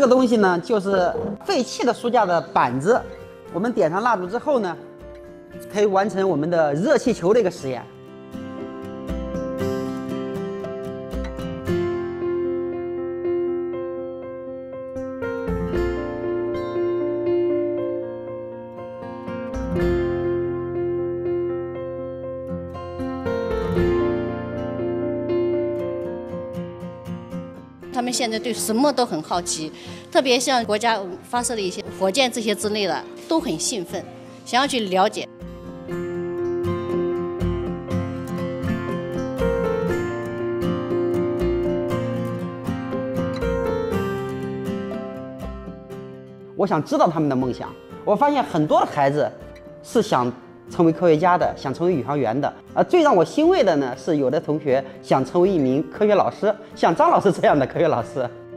个东西呢，就是废弃的书架的板子。我们点上蜡烛之后呢，可以完成我们的热气球的一个实验。 他们现在对什么都很好奇，特别像国家发射的一些火箭这些之类的，都很兴奋，想要去了解。 我想知道他们的梦想。我发现很多的孩子是想成为科学家的，想成为宇航员的。最让我欣慰的呢，是有的同学想成为一名科学老师，像张老师这样的科学老师。